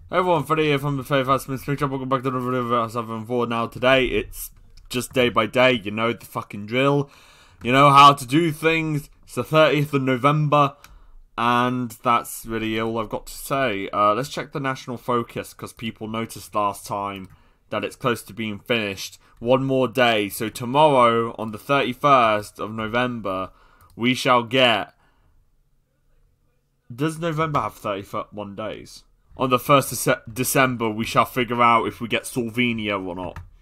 Hey everyone, Freddie here from the Hoi4 Smith. Welcome back to another video of Hoi4. Now today, it's just day by day, you know the fucking drill. You know how to do things. It's the 30th of November, and that's really all I've got to say. Let's check the national focus, because people noticed last time that it's close to being finished. One more day, so tomorrow, on the 31st of November, we shall get... Does November have 31 days? On the 1st of December, we shall figure out if we get Slovenia or not.